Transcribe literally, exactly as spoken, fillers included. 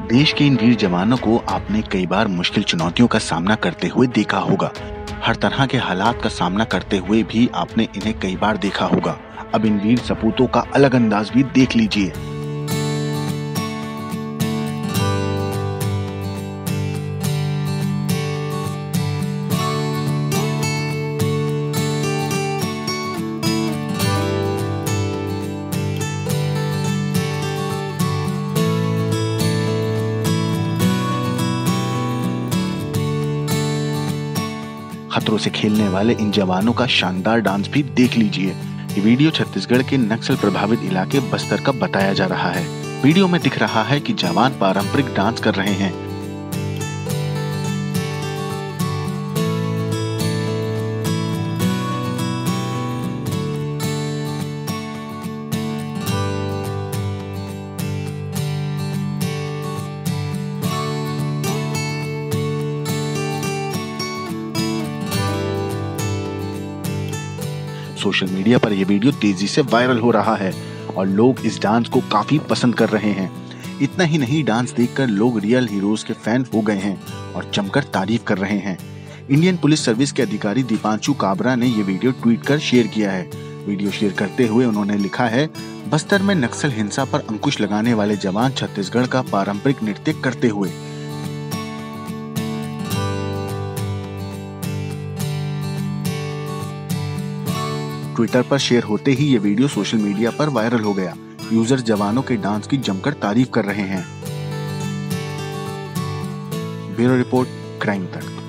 देश के इन वीर जवानों को आपने कई बार मुश्किल चुनौतियों का सामना करते हुए देखा होगा। हर तरह के हालात का सामना करते हुए भी आपने इन्हें कई बार देखा होगा। अब इन वीर सपूतों का अलग अंदाज भी देख लीजिए। खतरों से खेलने वाले इन जवानों का शानदार डांस भी देख लीजिए। ये वीडियो छत्तीसगढ़ के नक्सल प्रभावित इलाके बस्तर का बताया जा रहा है। वीडियो में दिख रहा है कि जवान पारंपरिक डांस कर रहे हैं। सोशल मीडिया पर यह वीडियो तेजी से वायरल हो रहा है और लोग इस डांस को काफी पसंद कर रहे हैं। इतना ही नहीं, डांस देखकर लोग रियल हीरोज के फैन हो गए हैं और जमकर तारीफ कर रहे हैं। इंडियन पुलिस सर्विस के अधिकारी दीपांशु काबरा ने यह वीडियो ट्वीट कर शेयर किया है। वीडियो शेयर करते हुए उन्होंने लिखा है, बस्तर में नक्सल हिंसा पर अंकुश लगाने वाले जवान छत्तीसगढ़ का पारंपरिक नृत्य करते हुए। ट्विटर पर शेयर होते ही ये वीडियो सोशल मीडिया पर वायरल हो गया। यूजर जवानों के डांस की जमकर तारीफ कर रहे हैं। ब्यूरो रिपोर्ट, क्राइम तक।